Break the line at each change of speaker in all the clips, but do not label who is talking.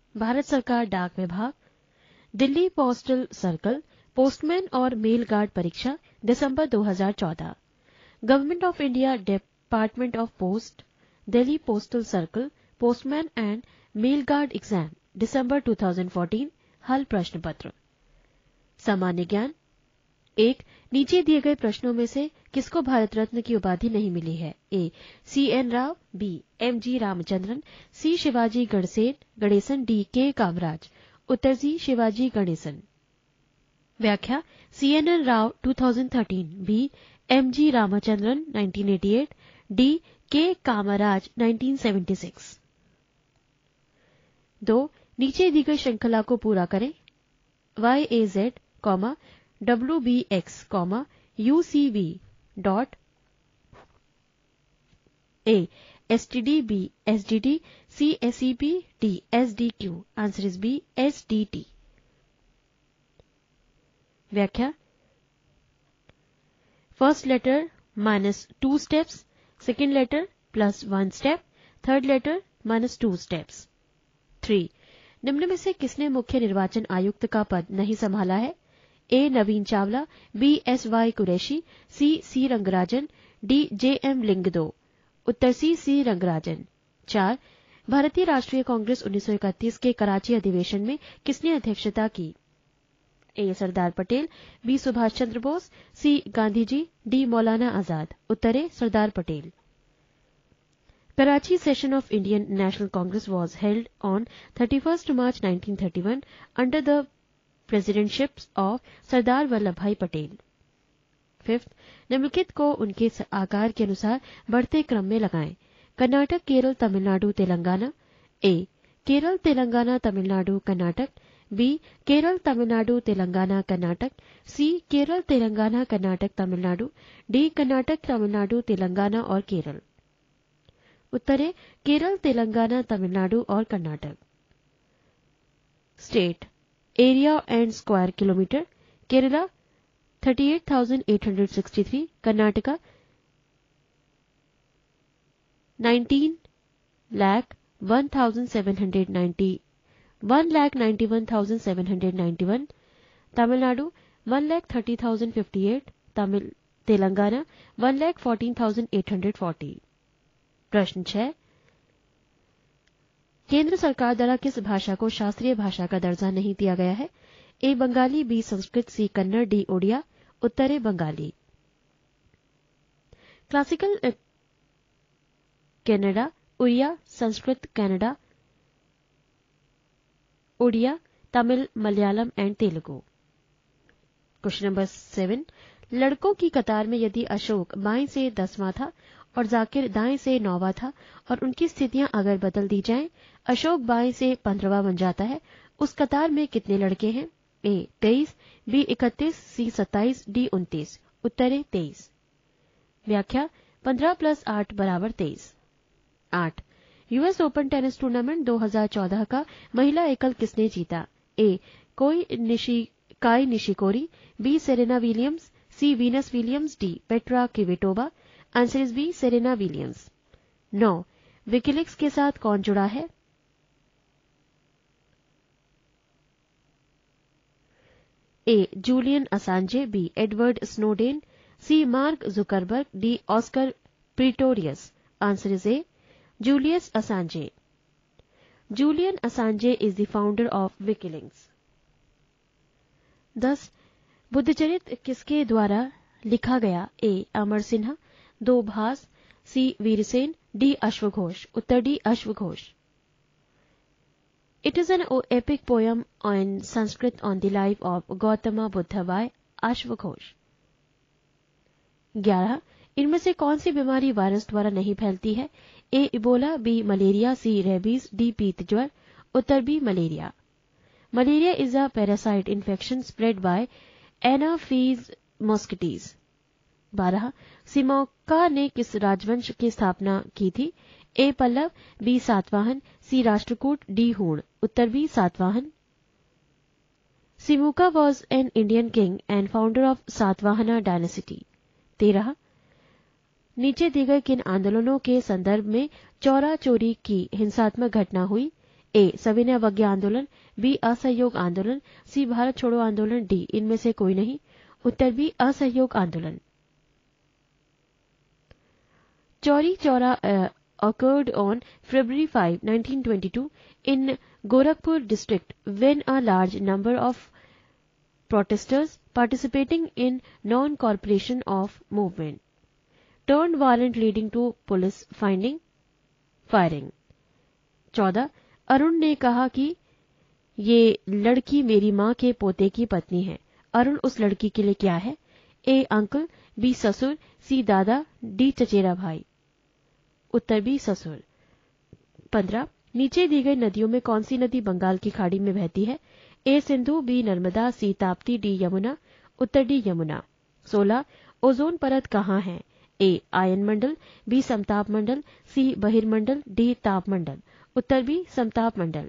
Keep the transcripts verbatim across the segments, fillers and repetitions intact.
भारत सरकार डाक विभाग, दिल्ली पोस्टल सर्कल, पोस्टमैन और मेल गार्ड परीक्षा दिसंबर दो हज़ार चौदह। Government of India department of post, Delhi postal circle, postman and mail guard exam दिसंबर दो हज़ार चौदह। हल प्रश्न पत्र। सामान्य ज्ञान। एक, नीचे दिए गए प्रश्नों में से किसको भारत रत्न की उपाधि नहीं मिली है? A. C N Rao, B. M G Ramachandran, C. Shivaji गणसेन गणेशन, डी. के कामराज। उत्तर सी. शिवाजी गणेशन। व्याख्या। सी एन एन राव दो हज़ार तेरह, बी. एम जी रामचंद्रन उन्नीस सौ अट्ठासी, डी. के कामराज उन्नीस सौ छिहत्तर। दो, नीचे दी गई श्रृंखला को पूरा करें। Y A Z, comma W B X, comma U C V dot A S T D, B S D T, C S E P, D S D Q. Answer is B S D T. व्याख्या। First letter minus two steps, second letter plus one step, third letter minus two steps. Three, निम्न में से किसने मुख्य निर्वाचन आयुक्त का पद नहीं संभाला है? A. Naveen Chawla, B. S Y Qureshi, C. C Rangarajan, D. J M Lyngdoh. उत्तर सी. सी रंगराजन। चार, भारतीय राष्ट्रीय कांग्रेस उन्नीस सौ इकतीस के कराची अधिवेशन में किसने अध्यक्षता की? A. Sardar Patel, B. Subhash Chandra Bose, C. Gandhi ji, D. Maulana Azad. Uttar A. Sardar Patel. Karachi session of Indian National Congress was held on thirty-first March nineteen thirty-one under the presidentships of Sardar Vallabhbhai Patel. Fifth, निम्नलिखित को उनके आकार के अनुसार बढ़ते क्रम में लगाएं। Karnataka, Kerala, Tamil Nadu, Telangana. A. Kerala, Telangana, Tamil Nadu, Karnataka. B. Kerala, Tamil Nadu, Telangana, Karnataka. C. Kerala, Telangana, Karnataka, Tamil Nadu. D. Karnataka, Tamil Nadu, Telangana और केरल। उत्तर है केरल, तेलंगाना, तमिलनाडु और Karnataka. State area and square kilometre. Kerala अड़तीस हज़ार आठ सौ तिरसठ, कर्नाटका उन्नीस लाख एक हज़ार सात सौ नब्बे, एक लाख इक्यानवे हज़ार सात सौ इक्यानवे, तमिलनाडु एक लाख तीस हज़ार अट्ठावन, तमिल तेलंगाना एक लाख चौदह हज़ार आठ सौ चालीस। प्रश्न छह, केंद्र सरकार द्वारा किस भाषा को शास्त्रीय भाषा का दर्जा नहीं दिया गया है? A. Bengali, B. Sanskrit, C. Kannada, D. Odia. उत्तर A. Bengali. Classical Kannada, Oriya, Sanskrit, Kannada, Odia, Tamil, Malayalam and Telugu. Question number seven, लड़कों की कतार में यदि अशोक बाएं से दसवां था और जाकिर दाएं से नौवां था और उनकी स्थितियां अगर बदल दी जाएं, अशोक बाएं से पंद्रहवां बन जाता है, उस कतार में कितने लड़के हैं? ए. तेईस, बी. इकतीस, सी. सत्ताईस, डी. उनतीस। उत्तर है तेईस। व्याख्या। पंद्रह प्लस आठ बराबर तेईस। आठ, यूएस ओपन टेनिस टूर्नामेंट दो हज़ार चौदह का महिला एकल किसने जीता? ए. कोई निशी काई Nishikori, B. Serena Williams, C. Venus Williams, D. Petra Kvitova. Answer is B. Serena Williams. नौ, विकिलीक्स के साथ कौन जुड़ा है? A. Julian Assange, B. Edward Snowden, C. Mark Zuckerberg, D. Oscar Pistorius. Answer is A. Julius Assange. Julian Assange is the founder of WikiLeaks. दस, बुद्धचरित किसके द्वारा लिखा गया? ए. अमर सिन्हा, दो. भास, सी. Virsen, D. अश्वघोष। Uttar D. अश्वघोष। It is an epic poem in Sanskrit on the life of Gautam Buddha bye अश्वघोष। ग्यारह, इनमें से कौन सी बीमारी वायरस द्वारा नहीं फैलती है? A. Ebola, B. Malaria, C. Rabies, D. पीत ज्वर। उत्तर B. Malaria. Malaria is a parasite infection spread by anopheles mosquitoes. बारह, सिमोका ने किस राजवंश की स्थापना की थी? A. Pallava, B. Satavahana, C. Rashtrakuta, D. Huna. उत्तर B. Satavahana. Simuka was an Indian king and founder of Satavahana dynasty. तेरह, नीचे दी गई किन आंदोलनों के संदर्भ में चौरा चोरी की हिंसात्मक घटना हुई? ए सविनय अवज्ञा आंदोलन, बी असहयोग आंदोलन, सी भारत छोड़ो आंदोलन, डी इनमें से कोई नहीं। उत्तर बी असहयोग आंदोलन। Chauri Chaura occurred on February fifth, nineteen twenty-two in Gorakhpur district when a large number of protesters participating in non-corporation of movement turned violent leading to police finding firing। चौदह अरुण ने कहा कि ये लड़की मेरी मां के पोते की पत्नी है। अरुण उस लड़की के लिए क्या है? ए अंकल, बी ससुर, सी दादा, डी चचेरा भाई। उत्तर बी ससुर। पंद्रह नीचे दी गई नदियों में कौन सी नदी बंगाल की खाड़ी में बहती है? A Sindhu, B Narmada, C Tapti, D Yamuna. उत्तर डी यमुना। सोलह ओजोन परत कहाँ है? ए आयन मंडल, बी समताप मंडल, सी बहिर्मंडल, डी ताप मंडल। उत्तर बी समताप मंडल।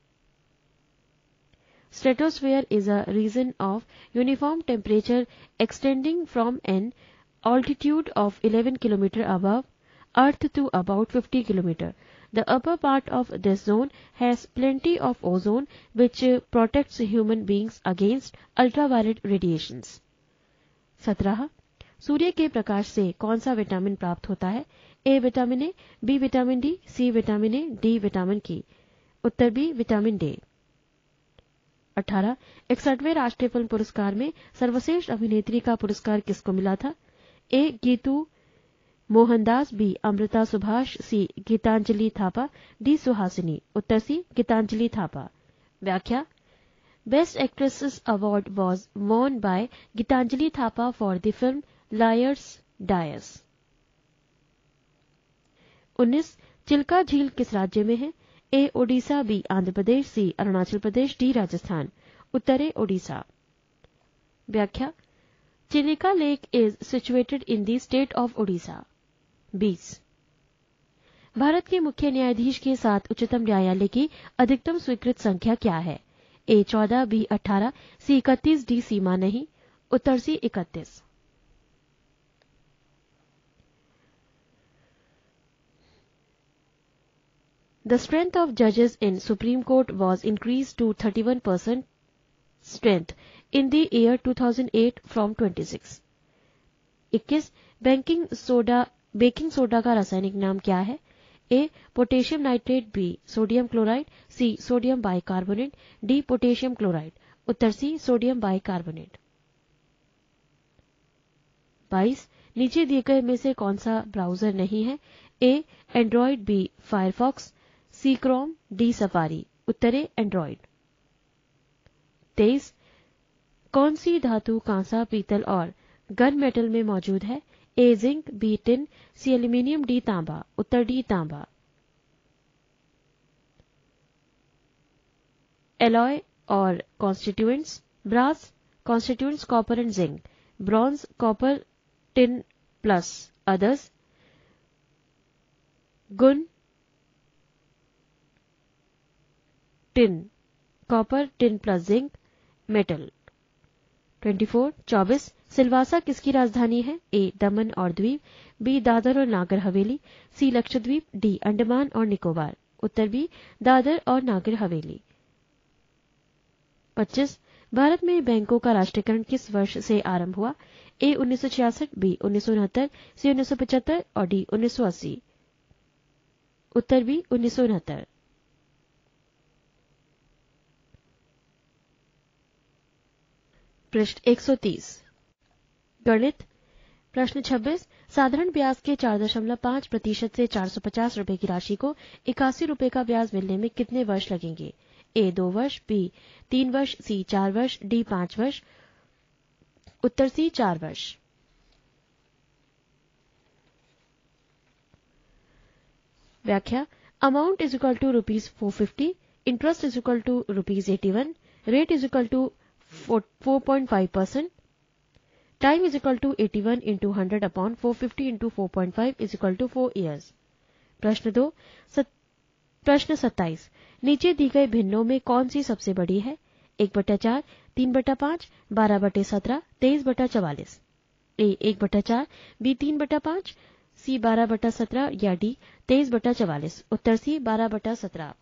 Stratosphere is a region of uniform temperature extending from an altitude of eleven kilometers above Earth to about fifty kilometers. The upper part of this zone has plenty of ozone which protects human beings against ultraviolet radiations. सत्रह सूर्य के प्रकाश से कौन सा vitamin प्राप्त होता है? A vitamin A, B vitamin D, C vitamin A, D vitamin K. उत्तर B vitamin D. अठारह इकसठवें राष्ट्रीय फिल्म पुरस्कार में सर्वश्रेष्ठ अभिनेत्री का पुरस्कार किसको मिला था? A Geethu Mohandas, B Amrita Subhash, C Geetanjali Thapa, D Suhasini. उत्तर सी गीतांजलि थापा। व्याख्या best actresses award was won by Geetanjali Thapa for the film Liar's Dice. उन्नीस चिल्का झील किस राज्य में है? A Odisha, B Andhra Pradesh, C Arunachal Pradesh, D Rajasthan. उत्तर ए ओडिशा। व्याख्या Chilika lake is situated in the state of Odisha. बीस भारत के मुख्य न्यायाधीश के साथ उच्चतम न्यायालय की अधिकतम स्वीकृत संख्या क्या है? ए चौदह, बी अठारह, सी इकतीस, डी सीमा नहीं। उत्तर सी इकतीस। The strength of judges in Supreme Court was increased to thirty-one percent strength in the year two thousand eight from twenty-six. इक्कीस बैंकिंग सोडा बेकिंग सोडा का रासायनिक नाम क्या है? A potassium nitrate, B sodium chloride, C sodium bicarbonate, D potassium chloride. उत्तर C sodium bicarbonate. बाईस नीचे दिए गए में से कौन सा ब्राउजर नहीं है? A Android, B Firefox, C Chrome, D Safari. उत्तर ए एंड्रॉइड। तेईस कौन सी धातु कांसा, पीतल और गन मेटल में मौजूद है? A zinc, B tin, C aluminium, D तांबा। उत्तर डी तांबा। एलॉय और constituents brass constituents copper and zinc, bronze copper tin plus others, gun tin copper tin plus zinc metal. चौबीस चौबीस सिलवासा किसकी राजधानी है? ए दमन और द्वीप, बी दादर और नागर हवेली, सी लक्षद्वीप, डी अंडमान और निकोबार। उत्तर बी दादर और नागर हवेली। पच्चीस भारत में बैंकों का राष्ट्रीयकरण किस वर्ष से आरंभ हुआ? ए उन्नीस सौ छियासठ, बी उन्नीस सौ उनहत्तर, सी उन्नीस सौ पचहत्तर और डी उन्नीस सौ अस्सी। उत्तर बी उन्नीस सौ उनहत्तर। पृष्ठ एक सौ तीस गणित। प्रश्न छब्बीस साधारण ब्याज के चार दशमलव पांच प्रतिशत से चार सौ पचास रुपए की राशि को इक्यासी रुपए का ब्याज मिलने में कितने वर्ष लगेंगे? ए दो वर्ष, बी तीन वर्ष, सी चार वर्ष, डी पांच वर्ष। उत्तर सी चार वर्ष। व्याख्या amount is equal to rupees four fifty, interest is equal to rupees eighty one, rate is equal to four point five percent, time is equal to eighty one into hundred upon four fifty into four point five is equal to four years. प्रश्न दो सत, प्रश्न सत्ताईस नीचे दी गई भिन्नों में कौन सी सबसे बड़ी है? एक बटा चार, तीन बटा पांच, बारह बटे सत्रह, तेईस बटा चवालीस। ए एक बटा चार, बी तीन बटा पांच, सी बारह बटा सत्रह या डी तेईस बटा चवालीस। उत्तर सी बारह बटा सत्रह।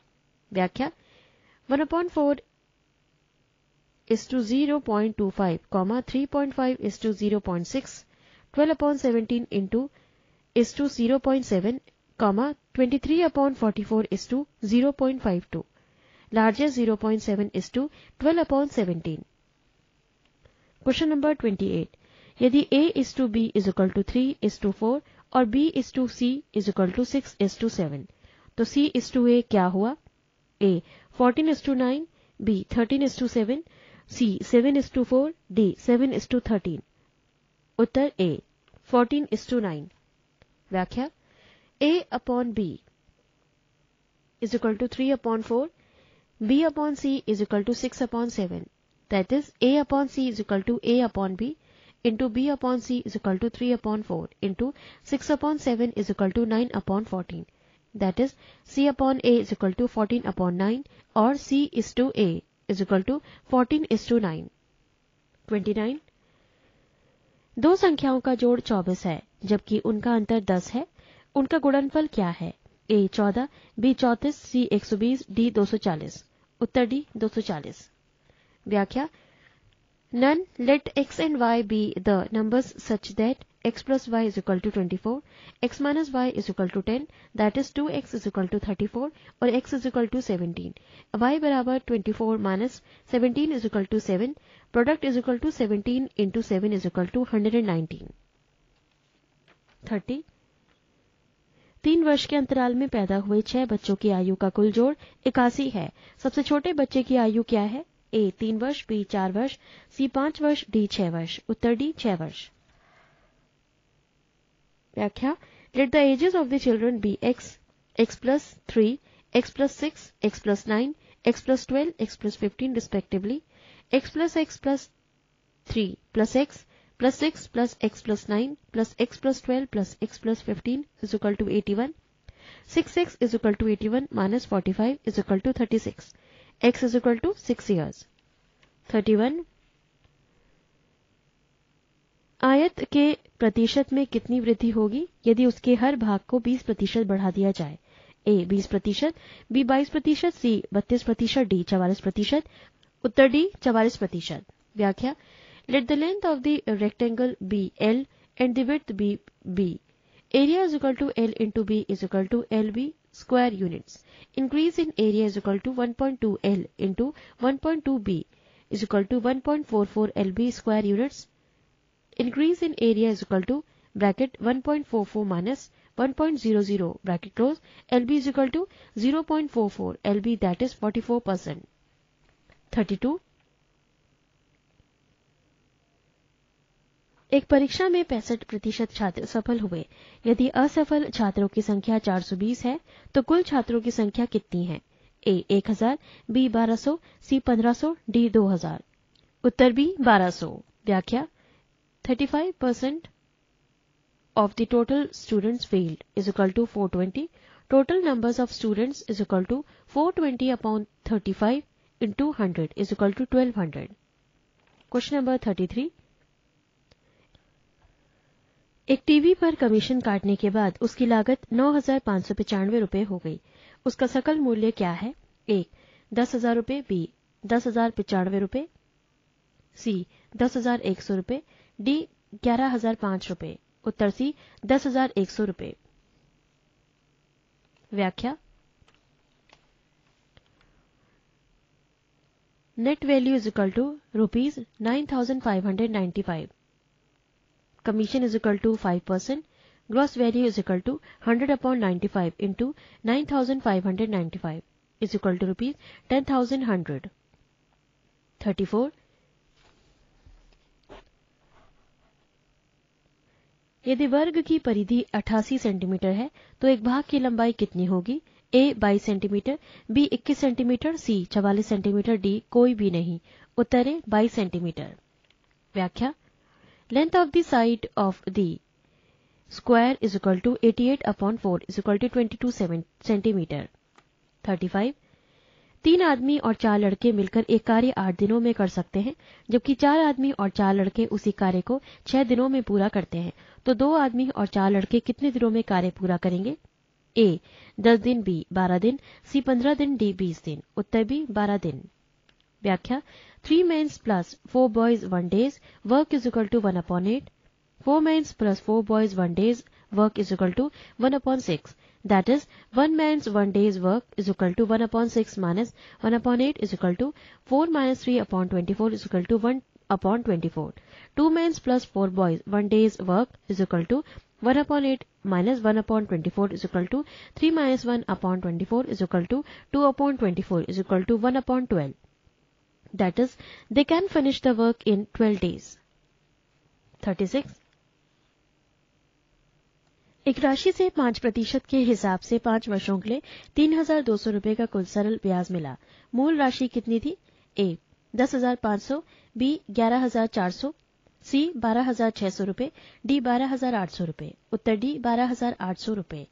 व्याख्या one upon four is to zero point two five, comma three point five is to zero point six, twelve upon seventeen into is to zero point seven, comma twenty-three upon forty-four is to zero point five two. Largest zero point seven is to twelve upon seventeen. Question number twenty-eight. यदि A is to B is equal to three is to four और B is to C is equal to six is to seven, तो C is to A क्या हुआ? A fourteen is to nine, B thirteen is to seven, C seven is to four, D seven is to thirteen. Uttar A fourteen is to nine. व्याख्या A upon B is equal to three upon four, B upon C is equal to six upon seven. That is A upon C is equal to A upon B into B upon C is equal to three upon four into six upon seven is equal to nine upon fourteen. That is C upon A is equal to fourteen upon nine or C is to A is equal to fourteen is to nine. twenty-nine. दो संख्याओं का जोड़ चौबीस है जबकि उनका अंतर दस है, उनका गुणनफल क्या है? A चौदह, B चौंतीस, C एक सौ बीस, D दो सौ चालीस. उत्तर D दो सौ चालीस. व्याख्या None, let x and y be the numbers such that x plus y is equal to twenty-four, x minus y is equal to ten, that is two x is equal to thirty-four और x is equal to seventeen. y बराबर twenty-four minus seventeen is equal to seven, product is equal to seventeen into seven is equal to one hundred nineteen. thirty. तीन वर्ष के अंतराल में पैदा हुए छह बच्चों की आयु का कुल जोड़ इक्यासी है. सबसे छोटे बच्चे की आयु क्या है? ए तीन वर्ष, बी चार वर्ष, सी पांच वर्ष, डी छह वर्ष. उत्तर डी छह वर्ष. व्याख्या let the ages of the children be x, x plus three, x plus six, x plus nine, x plus twelve, x plus fifteen respectively. X plus x plus three plus x plus six plus x plus nine plus x plus twelve plus x plus fifteen is equal to eighty one. Six x is equal to eighty one minus forty five is equal to thirty six. x is equal to six years. thirty-one. आयत के प्रतिशत में कितनी वृद्धि होगी यदि उसके हर भाग को बीस प्रतिशत बढ़ा दिया जाए? A बीस प्रतिशत, B बाईस प्रतिशत, C बत्तीस प्रतिशत, D चवालीस प्रतिशत. उत्तर D चवालीस प्रतिशत. व्याख्या let the length of the rectangle be L and the width be B. Area is equal to L into B is equal to L B square units. Increase in area is equal to one point two L into one point two B is equal to one point four four L B square units. Increase in area is equal to bracket one point four four minus one point zero zero bracket close L B is equal to zero point four four L B, that is forty-four percent. thirty-two. एक परीक्षा में पैंसठ प्रतिशत छात्र सफल हुए. यदि असफल छात्रों की संख्या चार सौ बीस है तो कुल छात्रों की संख्या कितनी है? ए एक हजार, बी बारह सौ, सी पंद्रह सौ, डी दो हजार. उत्तर बी बारह सौ. व्याख्या thirty-five percent of the total students failed is equal to four hundred twenty. Total numbers of students is equal to four hundred twenty upon thirty-five into one hundred is equal to twelve hundred. Question number thirty-three. एक TV पर commission काटने के बाद उसकी लागत नौ हजार पांच सौ पचानवे रुपये हो गई. उसका सकल मूल्य क्या है? एक दस हजार रुपये, बी दस हजार पचानवे रुपये, सी दस हजार एक सौ रुपये, डी ग्यारह हजार पांच रुपये. उत्तर सी दस हजार एक सौ रुपये. व्याख्या net value is equal to rupees nine thousand five hundred ninety five. Commission is equal to five percent. Gross value is equal to one hundred upon ninety-five into nine thousand five hundred ninety-five is equal to rupees ten thousand one hundred. thirty-four. यदि वर्ग की परिधि अठासी centimetre है तो एक भाग की लंबाई कितनी होगी? A बाईस सेंटीमीटर, B इक्कीस सेंटीमीटर, C चवालीस सेंटीमीटर, D कोई भी नहीं. उत्तर है बाईस सेंटीमीटर. व्याख्या Length of the side of the square is equal to eighty-eight upon four is equal to twenty-two centimeter. thirty-five. तीन आदमी और चार लड़के मिलकर एक कार्य आठ दिनों में कर सकते हैं जबकि चार आदमी और चार लड़के उसी कार्य को छह दिनों में पूरा करते हैं. तो दो आदमी और चार लड़के कितने दिनों में कार्य पूरा करेंगे? ए दस दिन, बी बारह दिन, सी पंद्रह दिन, डी बीस दिन। उत्तर बी बारह दिन। व्याख्या three men's plus four boys one day's work is equal to one upon eight. Four men's plus four boys one day's work is equal to one upon six. That is, one man's one day's work is equal to one upon six minus one upon eight is equal to four minus three upon twenty-four is equal to one upon twenty-four. Two men's plus four boys one day's work is equal to one upon eight minus one upon twenty-four is equal to three minus one upon twenty-four is equal to two upon twenty-four is equal to one upon twelve. That is, they can finish the work in twelve days. thirty-six. एक राशि से पांच प्रतिशत के हिसाब से पांच वर्षों के लिए तीन हजार दो सौ रूपये का कुल सरल ब्याज मिला। मूल राशि कितनी थी? ए दस हजार पांच सौ, बी ग्यारह हजार चार सौ, सी बारह हजार छह सौ रूपये, डी बारह हजार आठ सौ रूपये। उत्तर डी बारह हजार आठ सौ रूपये।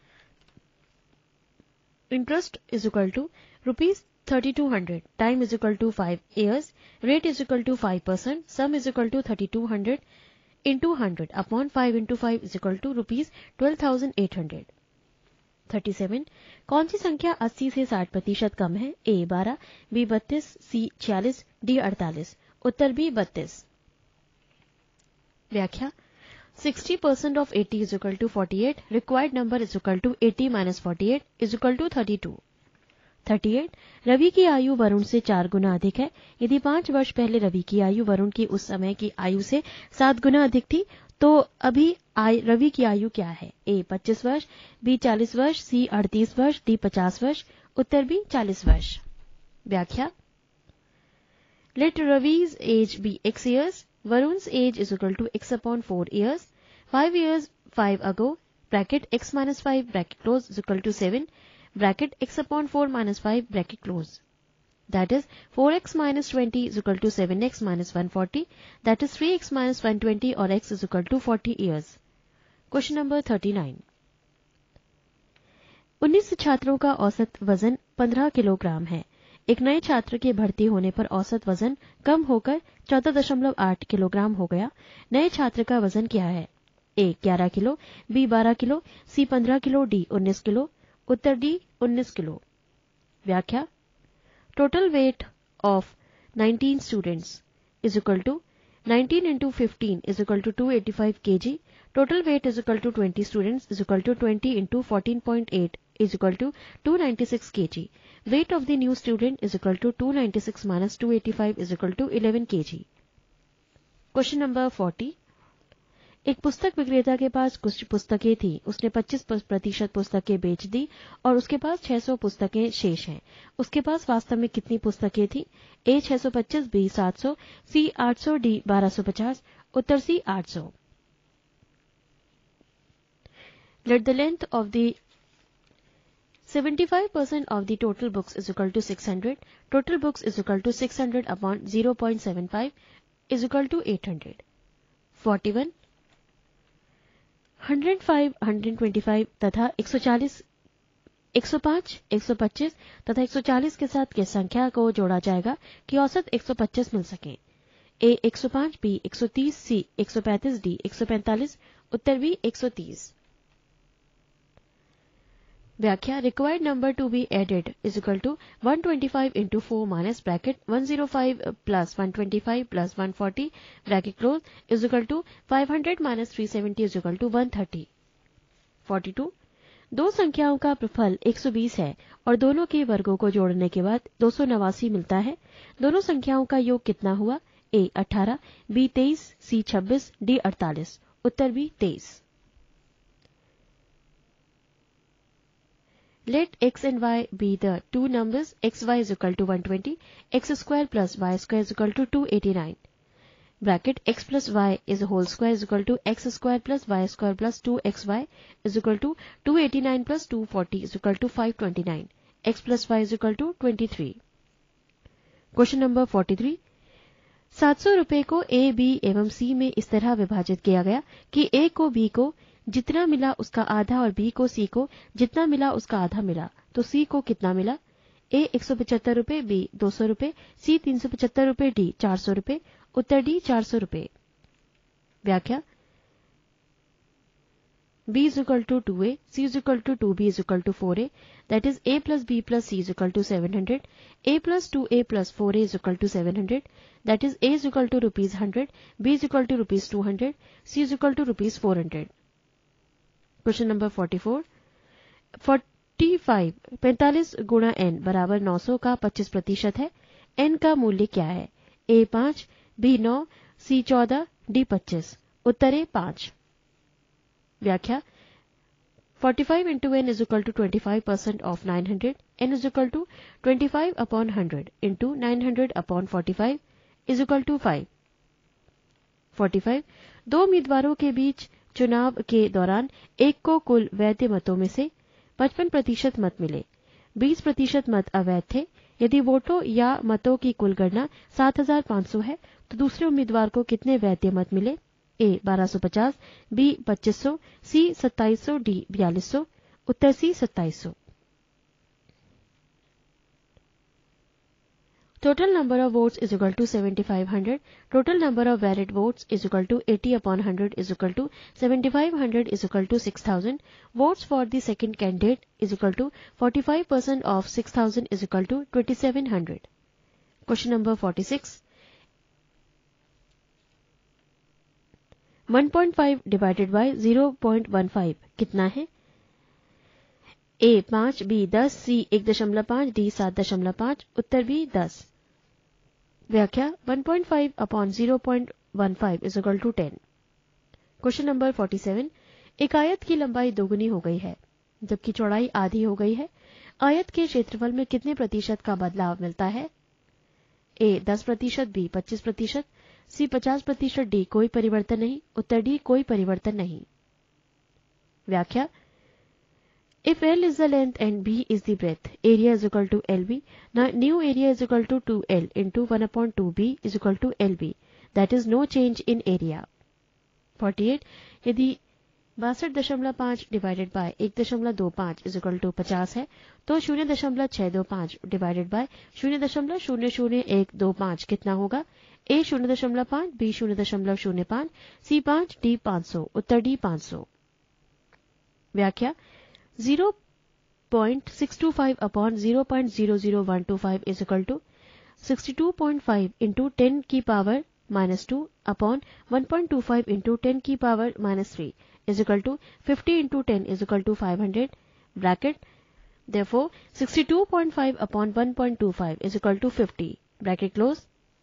Interest is equal to rupees thirty two hundred, time is equal to five years, rate is equal to five percent, sum is equal to thirty two hundred into one hundred upon five into five is equal to rupees twelve thousand eight hundred. thirty-seven. कौन सी संख्या अस्सी से साठ प्रतिशत कम है? ए बारह, B बत्तीस, सी छियालीस, डी अड़तालीस। उत्तर बी बत्तीस। व्याख्या sixty percent of eighty is equal to forty-eight. Required number is equal to eighty minus forty-eight is equal to thirty-two. thirty-eight. Ravi की आयु वरुण से चार गुना अधिक है। यदि पांच वर्ष पहले रवि की आयु वरुण की उस समय की आयु से सात गुना अधिक थी तो अभी रवि की आयु क्या है? ए पच्चीस वर्ष, बी चालीस वर्ष, सी अड़तीस वर्ष, डी पचास वर्ष। उत्तर बी चालीस वर्ष। व्याख्या let Ravi's age be x years. Varun's age is equal to x upon four years. five years five ago bracket x minus five bracket close is equal to seven. Bracket x upon four minus five bracket close. That is, four x minus twenty is equal to seven x minus one hundred forty. That is, three x minus one hundred twenty or x is equal to forty years. Question number thirty-nine. उन्नीस छात्रों का औसत वजन पंद्रह kilogram है। एक नए छात्र के भर्ती होने पर औसत वजन कम होकर चौदह दशमलव आठ किलोग्राम हो गया। नए छात्र का वजन क्या है? ए ग्यारह किलो, बी बारह किलो, सी पंद्रह किलो, डी उन्नीस किलो। उत्तर डी उन्नीस किलो। व्याख्या total weight of nineteen students is equal to nineteen into fifteen is equal to two hundred eighty-five kilograms. Total weight is equal to twenty students is equal to twenty into fourteen point eight is equal to two hundred ninety-six kilograms. Weight of the new student is equal to two hundred ninety-six minus two hundred eighty-five is equal to eleven kilograms. Question number forty. एक पुस्तक विक्रेता के पास कुछ पुस्तकें थी। उसने पच्चीस प्रतिशत पुस्तकें बेच दी और उसके पास छह सौ पुस्तकें शेष हैं। उसके पास वास्तव में कितनी पुस्तकें थी? ए छह सौ पच्चीस, बी सात सौ, सी आठ सौ, डी बारह सौ पचास। उत्तर सी आठ सौ। Let the length of the seventy-five percent of the total books is equal to six hundred. Total books is equal to six hundred upon zero point seven five is equal to eight hundred. forty-one. one hundred five, one hundred twenty-five तथा एक सौ चालीस, एक सौ पाँच, एक सौ पच्चीस तथा एक सौ चालीस के साथ किस संख्या को जोड़ा जाएगा कि औसत एक सौ पच्चीस मिल सके? ए एक सौ पाँच, बी एक सौ तीस, सी एक सौ पैंतीस, डी एक सौ पैंतालीस। उत्तर बी एक सौ तीस। व्याख्या required number to be added is equal to one hundred twenty-five into four minus bracket one hundred five plus one hundred twenty-five plus one hundred forty bracket close is equal to five hundred minus three hundred seventy is equal to one hundred thirty. forty-two. दो संख्याओं का प्रफल एक सौ बीस है और दोनों के वर्गों को जोड़ने के बाद दो सौ नवासी मिलता है। दोनों संख्याओं का योग कितना हुआ? ए अठारह, बी तेईस, सी छब्बीस, डी अड़तालीस। उत्तर बी तेईस। Let x and y be the two numbers. Xy is equal to one hundred twenty. X square plus y square is equal to two hundred eighty-nine. Bracket x plus y is a whole square is equal to x square plus y square plus two x y is equal to two hundred eighty-nine plus two hundred forty is equal to five hundred twenty-nine. X plus y is equal to twenty-three. Question number forty-three. सात सौ रुपये को A, B एवं C में इस तरह विभाजित किया गया कि A को B को जितना मिला उसका आधा और B को C को जितना मिला उसका आधा मिला, तो C को कितना मिला? A एक सौ पचहत्तर रुपये, B दो सौ रुपये, C तीन सौ पचहत्तर रुपये, D चार सौ रुपये। उत्तर D चार सौ रुपये। व्याख्या b is equal to two a, c is equal to two b is equal to four a, that is a plus b plus c is equal to seven hundred, a plus two a plus four a is equal to seven hundred, that is a is equal to rupees one hundred, b is equal to rupees two hundred, c is equal to rupees four hundred. Question number forty-four. पैंतालीस पैंतालीस गुणा n बराबर नौ सौ का पच्चीस प्रतिशत है. n का मूल्य क्या है? a पाँच, b नौ, c चौदह, d पच्चीस. उत्तर है पाँच. व्याख्या. forty-five into n is equal to twenty-five percent of nine hundred. n is equal to twenty-five upon one hundred into nine hundred upon forty-five is equal to five. forty-five. दो उम्मीदवारों के बीच चुनाव के दौरान एक को कुल वैध मतों में से पचपन प्रतिशत मत मिले, बीस प्रतिशत मत अवैध थे. यदि वोटों या मतों की कुल गणना सात हजार पाँच सौ है तो दूसरे उम्मीदवार को कितने वैध मत मिले? ए बारह सौ पचास, बी पच्चीस सौ, सी सत्ताईस सौ, डी बयालीस सौ. उत्तर सी सत्ताईस सौ. Total number of votes is equal to seventy-five hundred. Total number of valid votes is equal to eighty upon one hundred is equal to seventy-five hundred is equal to six thousand. Votes for the second candidate is equal to forty-five percent of six thousand is equal to twenty-seven hundred. Question number forty-six. one point five divided by zero point one five कितना है? ए पाँच, B दस, सी एक दशमलव पाँच, D सात दशमलव पाँच. उत्तर बी दस. व्याख्या. one point five upon zero point one five is equal to ten. Question number forty-seven. एक आयत की लंबाई दोगुनी हो गई है जबकि चौड़ाई आधी हो गई है. आयत के क्षेत्रफल में कितने प्रतिशत का बदलाव मिलता है? ए दस प्रतिशत, बी पच्चीस प्रतिशत, सी पचास प्रतिशत, डी कोई परिवर्तन नहीं. उत्तर डी कोई परिवर्तन नहीं. व्याख्या. If L is the length and B is the breadth, area is equal to L B. Now new area is equal to two L into one upon two B is equal to L B. That is no change in area. forty-eight. यदि बासठ दशमलव पाँच divided by एक दशमलव दो पाँच is equal to पचास है तो शून्य दशमलव छह दो पाँच डिवाइडेड बाय शून्य दशमलव शून्य शून्य एक दो पाँच कितना होगा? ए शून्य दशमलव पाँच, बी शून्य दशमलव शून्य पाँच, सी पाँच, डी पाँच सौ. उत्तर डी पाँच सौ. व्याख्या. zero point six two five upon zero point zero zero one two five is equal to sixty-two point five into ten की power minus two upon one point two five into ten की power minus three is equal to fifty into ten is equal to five hundred. Bracket. Therefore, sixty-two point five upon one point two five is equal to fifty. Bracket close.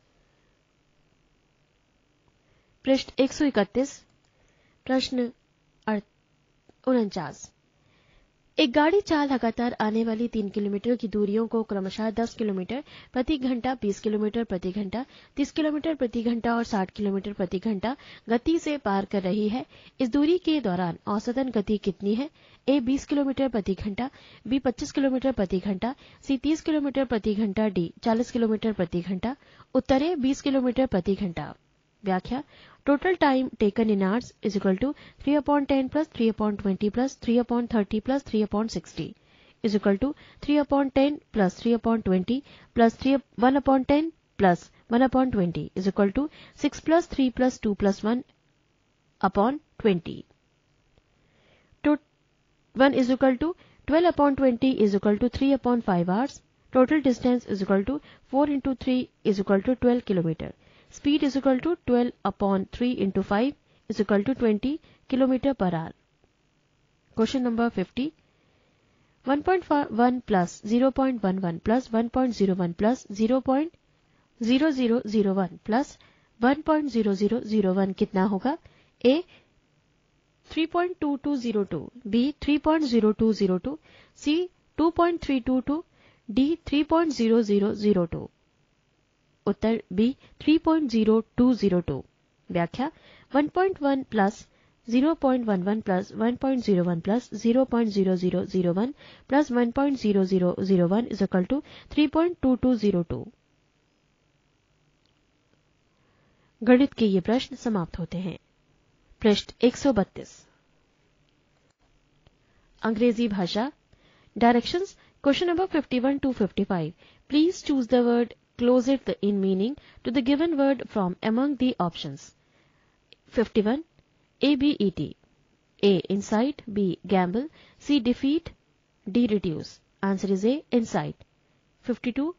पृष्ठ एक सौ इकतीस. प्रश्न उनचास. एक गाड़ी चाल लगातार आने वाली तीन किलोमीटर की दूरियों को क्रमशः दस किलोमीटर प्रति घंटा, बीस किलोमीटर प्रति घंटा, तीस किलोमीटर प्रति घंटा और साठ किलोमीटर प्रति घंटा गति से पार कर रही है. इस दूरी के दौरान औसतन गति कितनी है? ए बीस किलोमीटर प्रति घंटा, बी पच्चीस किलोमीटर प्रति घंटा, सी तीस किलोमीटर प्रति घंटा, डी चालीस किलोमीटर प्रति घंटा. उत्तर है बीस किलोमीटर प्रति घंटा. व्याख्या. Total time taken in hours is equal to three upon ten plus three upon twenty plus three upon thirty plus three upon sixty is equal to three upon ten plus three upon twenty plus three one upon ten plus one upon twenty is equal to six plus three plus two plus one upon twenty. To one is equal to twelve upon twenty is equal to three upon five hours. Total distance is equal to four into three is equal to twelve kilometer. Speed is equal to twelve upon three into five is equal to twenty kilometer per hour. Question number fifty. one point one plus zero point one one plus one point zero one plus zero point zero zero zero one plus one point zero zero zero one कितना होगा? A three point two two zero two, B three point zero two zero two, C two point three two two, D three point zero zero zero two. उत्तर B three point zero two zero two. व्याख्या. one point one plus zero point one one plus one point zero one plus zero point zero zero zero one plus one point zero zero zero one is equal to three point two two zero two. गणित के ये प्रश्न समाप्त होते हैं. पृष्ठ एक सौ बत्तीस. अंग्रेजी भाषा. Directions. Question number fifty-one to fifty-five. Please choose the word closest in meaning to the given word from among the options. fifty-one. A B E T. A. Insight. B. Gamble. C. Defeat. D. Reduce. Answer is A. Insight. fifty-two.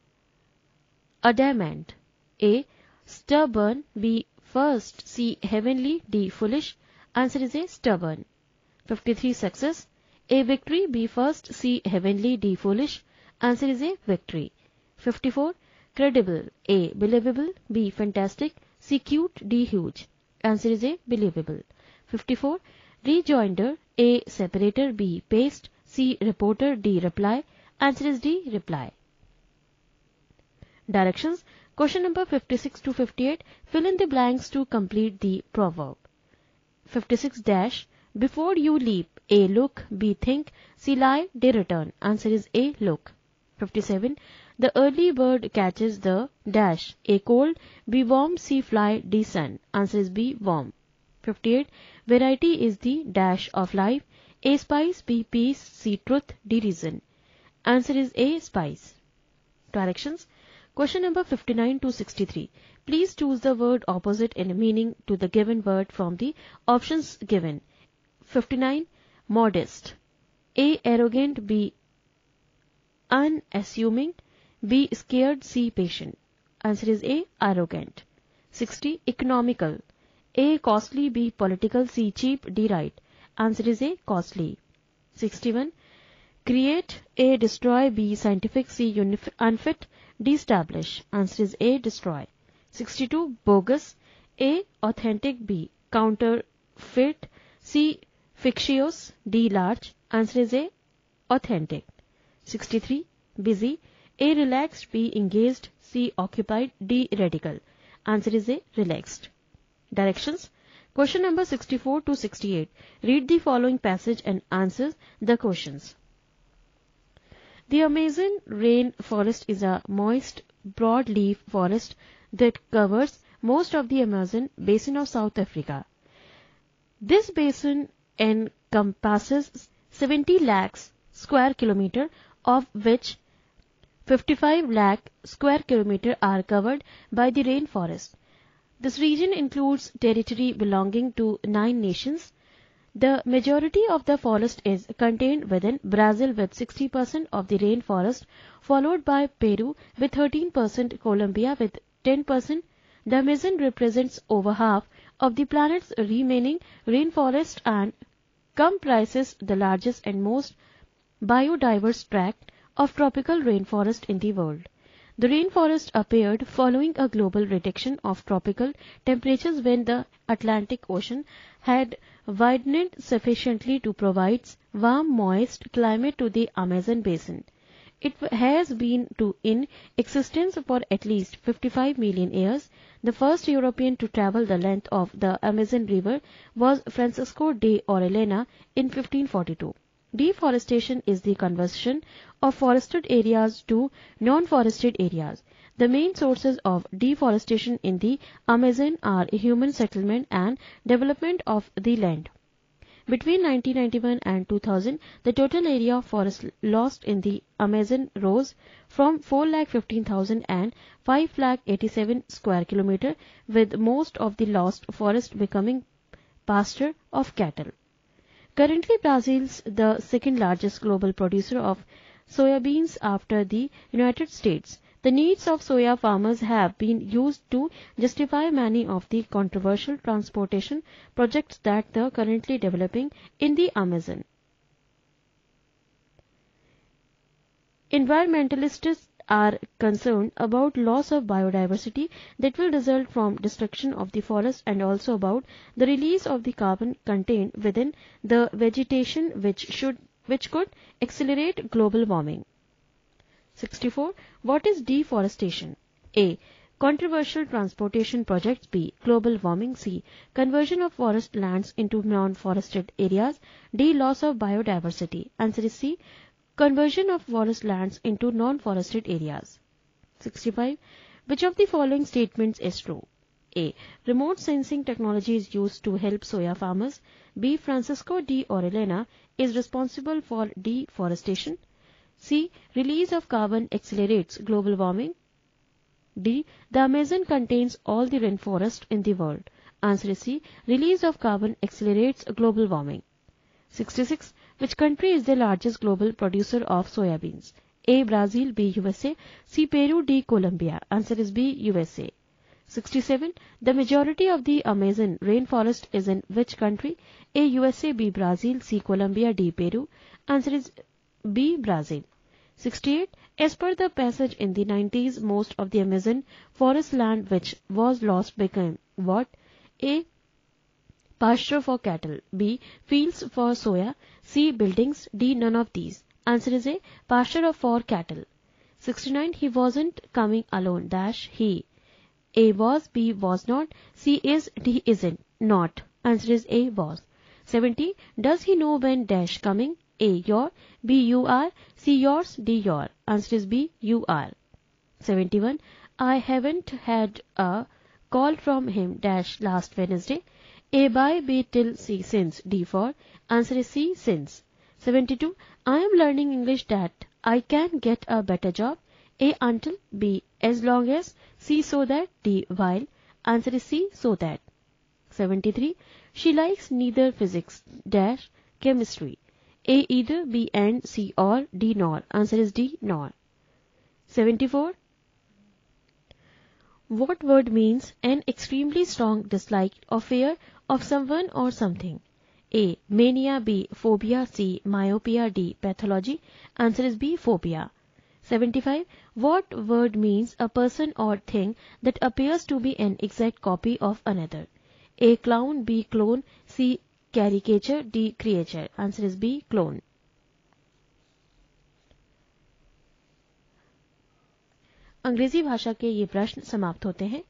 Adamant. A. Stubborn. B. First. C. Heavenly. D. Foolish. Answer is A. Stubborn. fifty-three. Success. A. Victory. B. First. C. Heavenly. D. Foolish. Answer is A. Victory. fifty-four. Credible. A. Believable. B. Fantastic. C. Cute. D. Huge. Answer is A. Believable. fifty-four. Rejoinder. A. Separator. B. Paste. C. Reporter. D. Reply. Answer is D. Reply. Directions. Question number fifty-six to fifty-eight. Fill in the blanks to complete the proverb. fifty-six dash. Before you leap. A. Look. B. Think. C. Lie. D. Return. Answer is A. Look. fifty-seven. The early bird catches the dash. A. Cold. B. Warm. C. Fly. D. Sun. Answer is B. Warm. fifty-eight. Variety is the dash of life. A. Spice. B. Peace. C. Truth. D. Reason. Answer is A. Spice. Directions. Question number fifty-nine to sixty-three. Please choose the word opposite in meaning to the given word from the options given. fifty-nine. Modest. A. Arrogant. B. Unassuming. B. Scared. C. Patient. Answer is A. Arrogant. sixty. Economical. A. Costly. B. Political. C. Cheap. D. Right. Answer is A. Costly. sixty-one. Create. A. Destroy. B. Scientific. C. Unfit. D. Establish. Answer is A. Destroy. sixty-two. Bogus. A. Authentic. B. Counterfeit. C. Fictitious. D. Large. Answer is A. Authentic. sixty-three. Busy. A. Relaxed. B. Engaged. C. Occupied. D. Radical. Answer is A. Relaxed. Directions. Question number sixty-four to sixty-eight. Read the following passage and answer the questions. The Amazon rainforest is a moist, broadleaf forest that covers most of the Amazon basin of South Africa. This basin encompasses seventy lakhs square kilometer, of which fifty-five lakh square kilometer are covered by the rainforest. This region includes territory belonging to nine nations. The majority of the forest is contained within Brazil with sixty percent of the rainforest, followed by Peru with thirteen percent, Colombia with ten percent. The Amazon represents over half of the planet's remaining rainforest and comprises the largest and most biodiverse tract of tropical rainforest in the world. The rainforest appeared following a global reduction of tropical temperatures when the Atlantic Ocean had widened sufficiently to provide warm, moist climate to the Amazon basin. It has been to in existence for at least fifty-five million years. The first European to travel the length of the Amazon River was Francisco de Orellana in fifteen forty-two. Deforestation is the conversion of forested areas to non-forested areas. The main sources of deforestation in the Amazon are human settlement and development of the land. Between nineteen ninety-one and two thousand, the total area of forest lost in the Amazon rose from four lakh fifteen thousand and five lakh eighty-seven square kilometer, with most of the lost forest becoming pasture of cattle. Currently, Brazil is the second largest global producer of soybeans after the United States. The needs of soya farmers have been used to justify many of the controversial transportation projects that are currently developing in the Amazon. Environmentalists are concerned about loss of biodiversity that will result from destruction of the forest and also about the release of the carbon contained within the vegetation which should which could accelerate global warming. sixty-four. What is deforestation? A. Controversial transportation projects. B. Global warming. C. Conversion of forest lands into non-forested areas. D. Loss of biodiversity. Answer is C. Conversion of forest lands into non-forested areas. sixty-five. Which of the following statements is true? A. Remote sensing technology is used to help soya farmers. B. Francisco de Orellana is responsible for deforestation. C. Release of carbon accelerates global warming. D. The Amazon contains all the rainforest in the world. Answer is C. Release of carbon accelerates global warming. sixty-six. Which country is the largest global producer of soybeans? A. Brazil, B. U S A, C. Peru, D. Colombia. Answer is B. U S A. sixty-seven. The majority of the Amazon rainforest is in which country? A. U S A, B. Brazil, C. Colombia, D. Peru. Answer is B. Brazil. sixty-eight. As per the passage in the nineties, most of the Amazon forest land which was lost became what? A. Pasture for cattle, B. Fields for soya, C. Buildings, D. None of these. Answer is A. Pasture for cattle. sixty-nine. He wasn't coming alone, dash, he. A. Was, B. Was not, C. Is, D. Isn't, not. Answer is A. Was. seventy. Does he know when dash coming? A. Your, B. You are, C. Yours, D. Your. Answer is B. You are. seventy-one. I haven't had a call from him dash last Wednesday. A. By, B. Till, C. Since, D. For. Answer is C. Since. seventy-two. I am learning English that I can get a better job. A. Until, B. As long as, C. So that, D. While. Answer is C. So that. seventy-three. She likes neither physics dash chemistry. A. Either, B. And, C. Or, D. Nor. Answer is D. Nor. seventy-four. What word means an extremely strong dislike or fear of someone or something? A. Mania, B. Phobia, C. Myopia, D. Pathology. Answer is B. Phobia. seventy-five. What word means a person or thing that appears to be an exact copy of another? A. Clown, B. Clone, C. Caricature, D. Creature. Answer is B. Clone. अंग्रेजी भाषा के ये प्रश्न समाप्त होते हैं।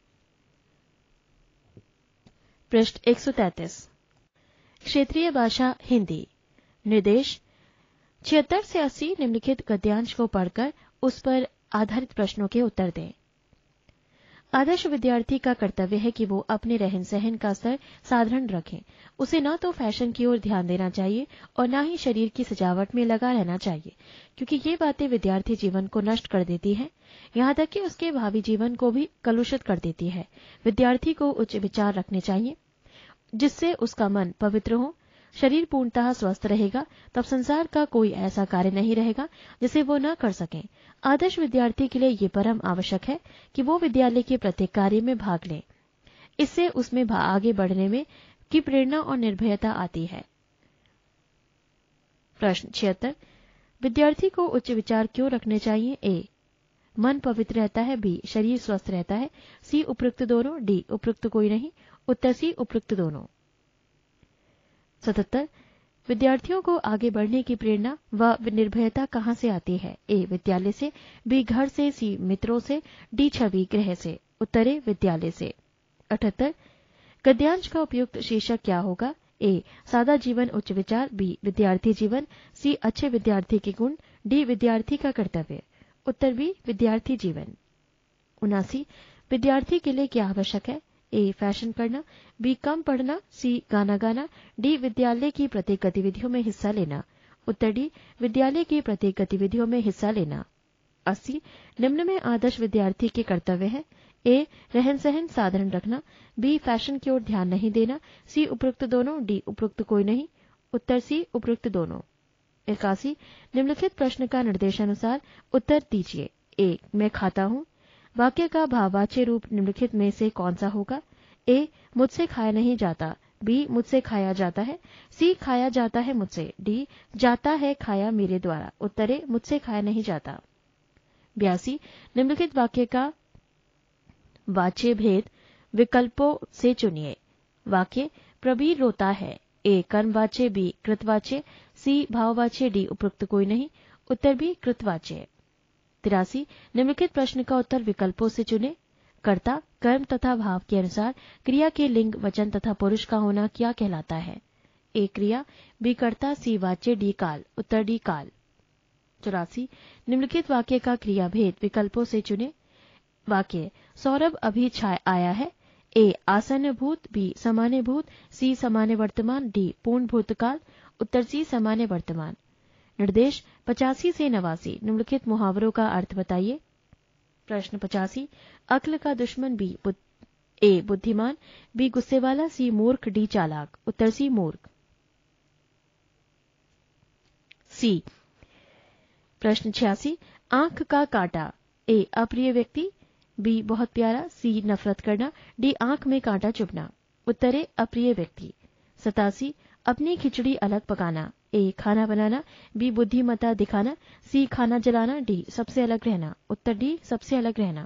पृष्ठ एक सौ तैंतीस। क्षेत्रीय भाषा हिंदी। निर्देश छिहत्तर से अस्सी निम्नलिखित गद्यांश को पढ़कर उस पर आधारित प्रश्नों के उत्तर दें। आदर्श विद्यार्थी का कर्तव्य है कि वो अपने रहन सहन का स्तर साधारण रखें। उसे न तो फैशन की ओर ध्यान देना चाहिए और न ही शरीर की सजावट में लगा रहना चाहिए, क्योंकि ये बातें विद्यार्थी जीवन को नष्ट कर देती हैं, यहाँ तक कि उसके भावी जीवन को भी कलुषित कर देती है। विद्यार्थी को उच्च विचार रखने चाहिए जिससे उसका मन पवित्र हो। शरीर पूर्णतः स्वस्थ रहेगा तब संसार का कोई ऐसा कार्य नहीं रहेगा जिसे वो न कर सकें। आदर्श विद्यार्थी के लिए ये परम आवश्यक है कि वो विद्यालय के प्रत्येक कार्य में भाग ले। इससे उसमें आगे बढ़ने में की प्रेरणा और निर्भयता आती है। प्रश्न छिहत्तर। विद्यार्थी को उच्च विचार क्यों रखने चाहिए? ए. मन पवित्र रहता है, बी. शरीर स्वस्थ रहता है, सी. उपयुक्त दोनों, डी. उपयुक्त कोई नहीं। उत्तर सी. उपयुक्त दोनों। सतहत्तर। विद्यार्थियों को आगे बढ़ने की प्रेरणा व निर्भयता कहाँ से आती है? ए. विद्यालय से, बी. घर से, सी. मित्रों से, डी. छवि गृह से। उत्तर ए. विद्यालय से। अठहत्तर। गद्यांश का उपयुक्त शीर्षक क्या होगा? ए. सादा जीवन उच्च विचार, बी. विद्यार्थी जीवन, सी. अच्छे विद्यार्थी के गुण, डी. विद्यार्थी का कर्तव्य। उत्तर बी. विद्यार्थी जीवन। उनासी। विद्यार्थी के लिए क्या आवश्यक है? ए. फैशन करना, बी. कम पढ़ना, सी. गाना गाना, डी. विद्यालय की प्रत्येक गतिविधियों में हिस्सा लेना। उत्तर डी. विद्यालय की प्रत्येक गतिविधियों में हिस्सा लेना। अस्सी। निम्न में आदर्श विद्यार्थी के कर्तव्य है? ए. रहन सहन साधारण रखना, बी. फैशन की ओर ध्यान नहीं देना, सी. उपयुक्त दोनों, डी. उपयुक्त कोई नहीं। उत्तर सी. उपयुक्त दोनों। इक्यासी। निम्नलिखित प्रश्न का निर्देशानुसार उत्तर दीजिए। ए. मैं खाता हूँ। वाक्य का भाववाच्य रूप निम्नलिखित में से कौन सा होगा? ए. मुझसे खाया नहीं जाता, बी. मुझसे खाया जाता है, सी. खाया जाता है मुझसे, डी. जाता है खाया मेरे द्वारा। उत्तर ए. मुझसे खाया नहीं जाता। बयासी। निम्नलिखित वाक्य का वाच्य भेद विकल्पों से चुनिए। वाक्य प्रवीर रोता है। ए. कर्मवाच्य, बी. कृतवाच्य, सी. भाववाच्य, डी. उपयुक्त कोई नहीं। उत्तर बी. कृतवाच्य। तिरासी। निम्नलिखित प्रश्न का उत्तर विकल्पों से चुने। कर्ता कर्म तथा भाव के अनुसार क्रिया के लिंग वचन तथा पुरुष का होना क्या कहलाता है? ए. क्रिया, बी. कर्ता, सी. वाच्य, डी. काल। उत्तर डी. काल। चौरासी। निम्नलिखित वाक्य का क्रिया भेद विकल्पों से चुने। वाक्य सौरभ अभी छाया आया है। ए. आसन्न भूत, बी. सामान्य भूत, सी. सामान्य वर्तमान, डी. पूर्ण भूतकाल। उत्तर सी. सामान्य वर्तमान। निर्देश पचासी से नवासी। निम्नलिखित मुहावरों का अर्थ बताइए। प्रश्न पचासी। अक्ल का दुश्मन बी. ए बुद्धिमान, बी गुस्से वाला, सी मूर्ख, डी चालाक। उत्तर सी मूर्ख। सी प्रश्न छियासी, आंख का कांटा। ए अप्रिय व्यक्ति, बी बहुत प्यारा, सी नफरत करना, डी आंख में कांटा चुभना। उत्तर ए अप्रिय व्यक्ति। सतासी, अपनी खिचड़ी अलग पकाना। ए खाना बनाना, बी बुद्धिमत्ता दिखाना, सी खाना जलाना, डी सबसे अलग रहना। उत्तर डी सबसे अलग रहना।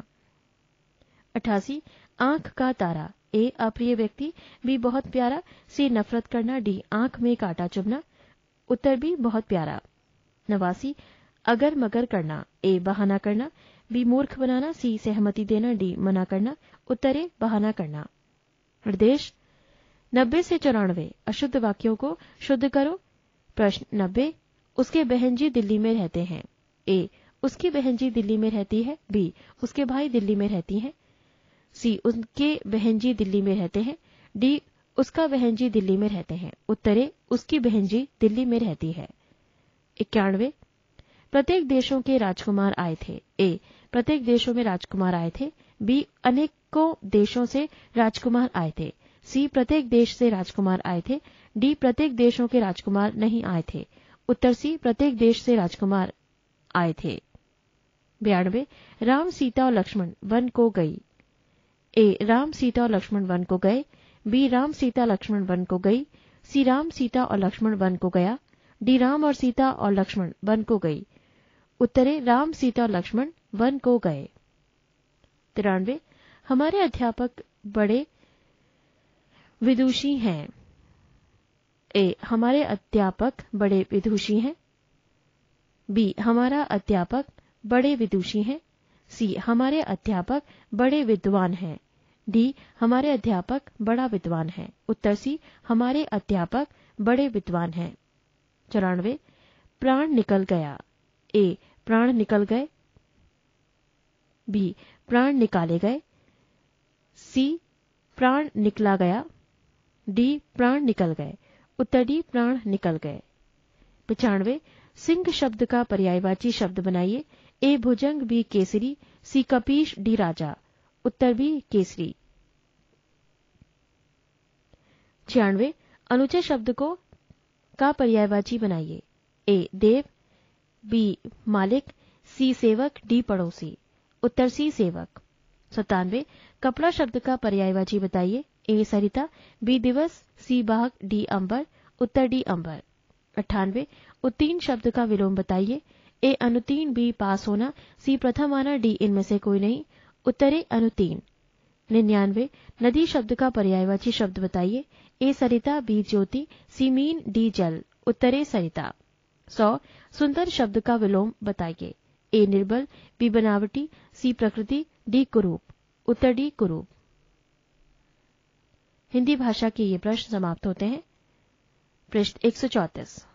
अठासी, आंख का तारा। ए अप्रिय व्यक्ति, बी बहुत प्यारा, सी नफरत करना, डी आंख में कांटा चुभना। उत्तर बी बहुत प्यारा। नवासी, अगर मगर करना। ए बहाना करना, बी मूर्ख बनाना, सी सहमति देना, डी मना करना। उत्तर ए बहाना करना। निर्देश नब्बे से चौरानवे अशुद्ध वाक्यों को शुद्ध करो। प्रश्न नब्बे, उसके बहन जी दिल्ली में रहते हैं। ए उसकी बहन जी दिल्ली में रहती है, बी उसके भाई दिल्ली में रहती हैं, सी उनके बहन जी दिल्ली में रहते हैं, डी उसका बहन जी दिल्ली में रहते हैं। उत्तर ए उसकी बहन जी दिल्ली में रहती है। इक्यानवे, प्रत्येक देशों के राजकुमार आए थे। ए प्रत्येक देशों में राजकुमार आए थे, बी अनेकों देशों से राजकुमार आए थे, सी प्रत्येक देश से राजकुमार आए थे, डी प्रत्येक देशों के राजकुमार नहीं आए थे। उत्तर सी प्रत्येक देश से राजकुमार आए थे। बयानवे, राम सीता और लक्ष्मण वन को गई। ए राम सीता और लक्ष्मण वन को गए, बी राम सीता लक्ष्मण वन को गई, सी राम सीता और लक्ष्मण वन को गया, डी राम और सीता और लक्ष्मण वन को गई। उत्तर ए राम सीता और लक्ष्मण वन को गए। तिरानवे, हमारे अध्यापक बड़े विदुषी हैं। ए हमारे अध्यापक बड़े विदुषी हैं, बी हमारा अध्यापक बड़े विदुषी हैं, सी हमारे अध्यापक बड़े विद्वान हैं, डी हमारे अध्यापक बड़ा विद्वान है। उत्तर सी हमारे अध्यापक बड़े विद्वान हैं। चौरानवे, प्राण निकल गया। ए प्राण निकल गए, बी प्राण निकाले गए, सी प्राण निकला गया, डी प्राण निकल गए। उत्तर डी प्राण निकल गए। पचानवे, सिंह शब्द का पर्यायवाची शब्द बनाइए। ए भुजंग, बी केसरी, सी कपीश, डी राजा। उत्तर बी केसरी। छियानवे, अनुचय शब्द को का पर्यायवाची बनाइए। ए देव, बी मालिक, सी सेवक, डी पड़ोसी। उत्तर सी सेवक। सत्तानवे, कपड़ा शब्द का पर्यायवाची बताइए। ए सरिता, बी दिवस, सी बाघ, डी अंबर। उत्तर डी अंबर। अट्ठानवे, उत्तीर्ण शब्द का विलोम बताइए। ए अनुत्तीर्ण, बी पास होना, सी प्रथम आना, डी इनमें से कोई नहीं। उत्तर ए अनुत्तीर्ण। निन्यानवे, नदी शब्द का पर्यायवाची शब्द बताइए। ए सरिता, बी ज्योति, सी मीन, डी जल। उत्तर ए सरिता। सौ, सुंदर शब्द का विलोम बताइए। ए निर्बल, बी बनावटी, सी प्रकृति, डी कुरूप। उत्तर डी कुरूप। हिंदी भाषा के ये प्रश्न समाप्त होते हैं। पृष्ठ एक सौ चौंतीस।